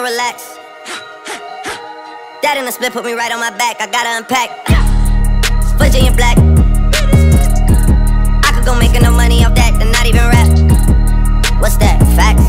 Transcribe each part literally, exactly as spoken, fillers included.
relax. That in the split put me right on my back. I gotta unpack. Virginia black. I could go make enough money off that and not even rap. What's that? Facts.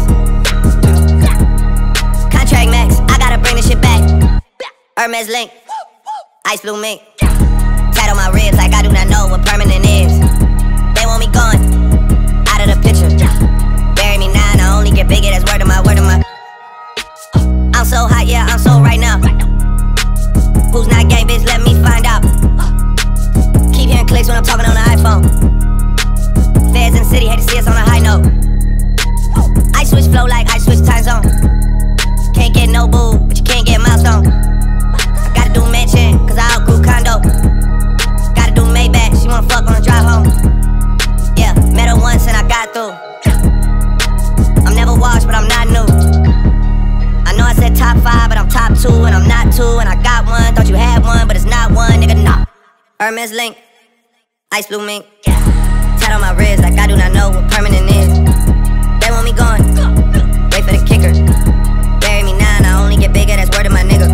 Contract max. I gotta bring this shit back. Hermes link. Ice blue mink. Tat on my ribs like I do not know what permanent is. They want me gone. Out of the picture. Bury me now and I only get bigger. That's word of my, word of my. I'm so hot, yeah, I'm so right now. Who's not gang, bitch, let me find out. Keep hearing clicks when I'm talking on the iPhone. Feds in the city, hate to see us on a high note. I switch flow like I switch time zone. Can't get no boo, but you can't get milestone. I gotta do mansion, cause I outgrew condo. Gotta do Maybach, she wanna fuck on the drive home. Yeah, met her once and I got through. I'm never washed, but I'm not new. I know I said top five, but I'm top two, and I'm not two, and I got one. Thought you had one, but it's not one, nigga, nah. Hermes link, ice blue mink. Tat on my wrist like I do not know what permanent is. They want me gone, wait for the kicker. Bury me now and I only get bigger, that's word of my nigga.